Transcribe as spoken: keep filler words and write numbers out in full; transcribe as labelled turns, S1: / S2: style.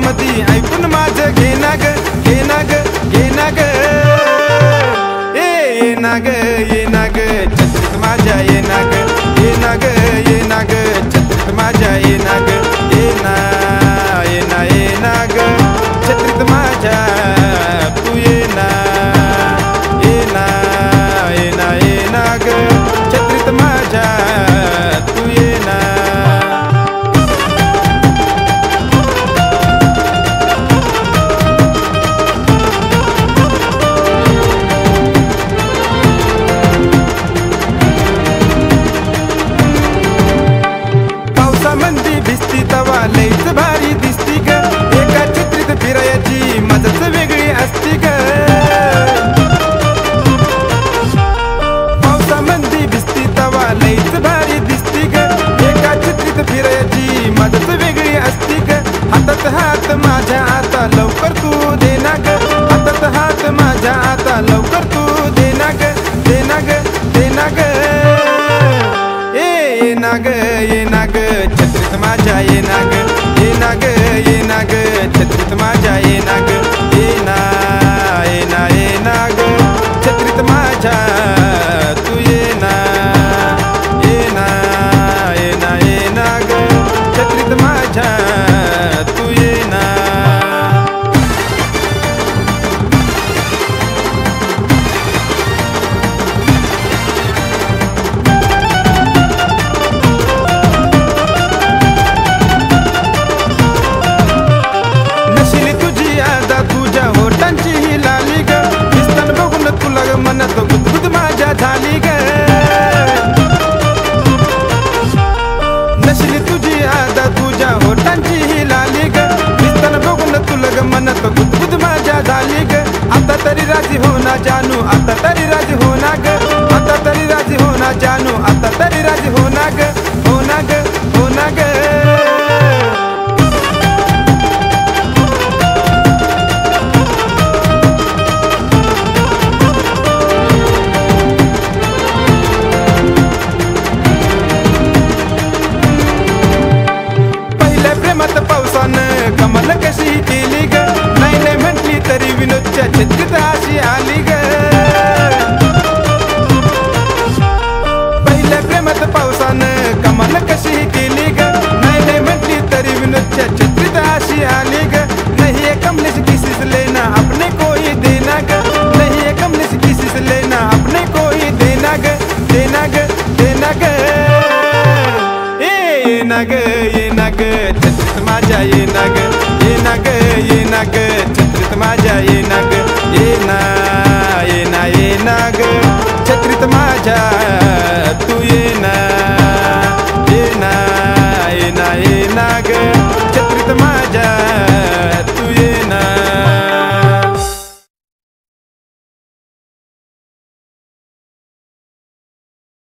S1: मधी ऐकून माझं घे ना ग घे ना ग घे ना ग ये ना ग ये ना ग छत्रीत माझ्या ये ना ग ये ना ग ये ना ग छत्रीत माझ्या ये ना ग ये ना ये ना ये ना ग छत्रीत माझ्या तू ये ना ये ना ये ना ये ना ग छत्रीत माझ्या तू ये ना भिजती तवा लईच भारी दिसती ग एका छत्रीत फिरायची मजाच वेगळी असती ग पावसामंदी भिजती तवा लईच भारी दिसती ग एका छत्रीत फिरायची मजाच वेगळी असती ग हातात हात माझ्या आता लवकर तू दे ना ग हातात हात माझ्या आता लवकर तू